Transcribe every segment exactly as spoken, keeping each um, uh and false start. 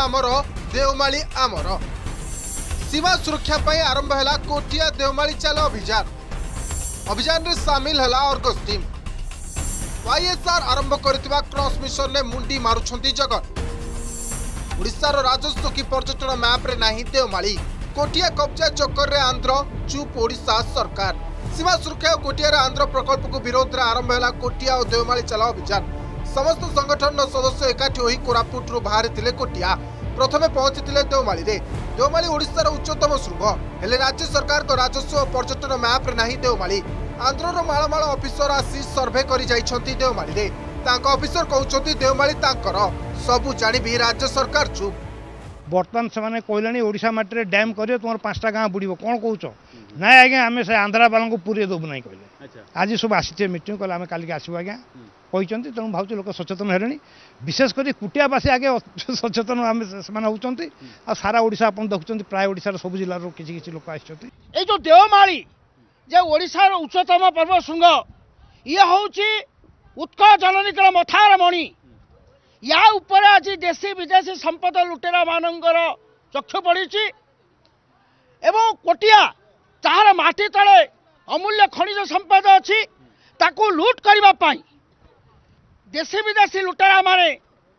आमर देवमाली आमर सीमा सुरक्षा पर आरंभ है कोटिया देवमाली चाल अभियान अभियान रे सामिल है अर्गस टीम वाईएसआर आरंभ करथिबा क्रॉस मिशन ने मुंडी मारुछंती जगन ओडिशार राजस्व की पर्यटन मैप रे नाही देवमाली कोटिया कब्जा चक्कर रे आंध्र चुप ओडिशा सरकार सीमा सुरक्षा और कोटिया रे आंध्र प्रकल्प को विरोध रे आरंभ है कोटिया और देवमाली चाल अभियान समस्त संगठन सदस्य एकाठी होई कोरापुट रु बाहरी थिले कोटिया प्रथमे पहुंचीथिले देवमाली रे देवमाली ओडिशार उच्चतम शृंग हेले राज्य सरकार को राजस्व और पर्यटन मैप रे नाही देवमाली आंध्रर मालमाल ऑफिसर आसी सर्वे करी जाइछंती देवमाली रे तांको ऑफिसर कहउछंती देवमाली तांकर सबु जानि भी राज्य सरकार चुप बर्तमान से कहले ओडिशा माटी डैम करियो तुम पांचटा गाँव बुड़ब कौन कौच ना आज्ञा आम से आंध्रा बाला को पूरे देवु ना कहले आज सब आसी मीटिंग कले आम कालिक आसबू आज्ञा कहते तेणु भाव लोक सचेतन है विशेषकर कुटियावासी आगे सचेतन आम से सारा ओडिशा आप देखुं प्राय ओडिशार सब जिलार किसी किसी लोक आए जो देवमाली जे ओडिशार उच्चतम पर्व शृंग ये हूँ उत्कल जननीकर मथार मणि या ऊपर आज देशी विदेशी संपद लुटेरा मानकर चक्षु पड़ी एवं कोटिया तार माटी तले अमूल्य खनिज संपद अच्छी ताकू लुट करने देशी विदेशी लुटेरा माने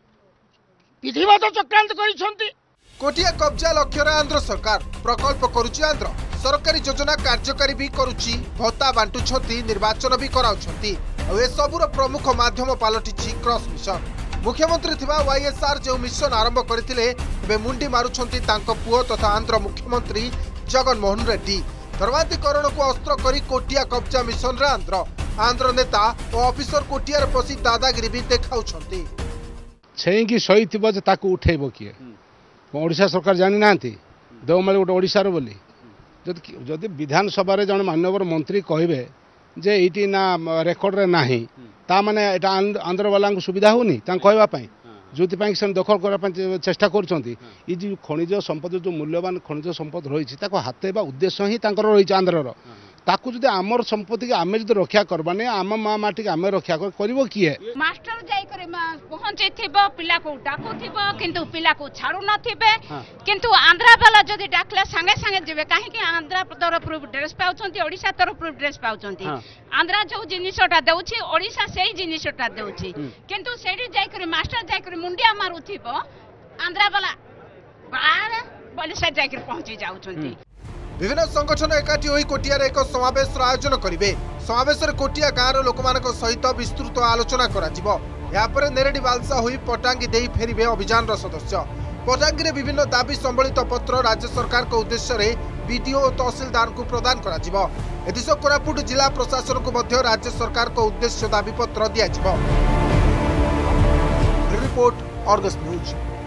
विधिवत चक्रांत करिसंती कोटिया कब्जा लक्ष्य आंध्र सरकार प्रकल्प करुची आंध्र सरकारी योजना कार्यकारी भी करुची भत्ता बांटुछंती निर्वाचन भी कराउछंती और ए सबुर प्रमुख माध्यम पालटिची क्रॉस मिशन मुख्यमंत्री थिबा वाईएसआर जो मिशन आरंभ करथिले एबे मुंडी मारुछंती तांको पुओ तथा आंध्र मुख्यमंत्री जगन मोहन रेड्डी धर्मांतरीकरण को अस्त्र करी कोटिया कब्जा मिशन रे आंध्र आंध्र नेता और ऑफिसर कोटिया रे पसी दादागिरी भी देखाउछंती छेंकी सही थिबो जे ताकू उठेबो किए ओडिशा सरकार जानि नांती देवमाली गोटे ओडिशार बोली जदि जदि विधानसभा रे जण माननीय मंत्री कहबे जे एटी ना रेकर्ड रे नाही ता माने एटा आंध्र वाला को सुविधा होनी तां कहबा पई जोति पई से दखल करा पई चेष्टा करछंती ई जे खनिज संपद जो मूल्यवान खनिज संपद रहिछि ताको हातेबा उद्देश्य ही तांकर रहिछि आंध्रर ताकू जदि आमर संपत्ति के आमे जदि रक्षा करबाने आम माँ माटी के आमे रक्षा करिवो किए मास्टर जाई करे पहुंचे थिबो पिला को डाकू थिबो किंतु पिला को छाड़ू न थिबे किंतु आंध्रा वाला जदि डाकला संगे संगे जेबे काहे कि आंध्रा तरफ ड्रेस पाउछंती ओडिशा तरफ ड्रेस पाउछंती आंध्रा जो जिनिसटा देउछि ओडिशा सेही जिनिसटा देउछि किंतु सेठी जाई करे मास्टर जाई करे मुंडिया मारू थिबो आंध्रा वाला बाहर बोले से जाई करे पहुंची जाउछंती विभिन्न संगठन एकाठी होई कोटिया रे एक समावेश आयोजन करिवे समावेश रे कोटिया गाँव लोक सहित विस्तृत आलोचना करा यापर नेरेडी बालसा होई पटांगी देई फेरिबे अभियान रो सदस्य पटांगी रे विभिन्न दाबी संबलित पत्र राज्य सरकार को उद्देश्य रे बीडीओ और तहसीलदार को प्रदान करा जिवो एदिस कोरापुट जिला प्रशासन को मध्य राज्य सरकार को उद्देश्य दाबी पत्र दिया जिवो रिपोर्ट अर्गस न्यूज।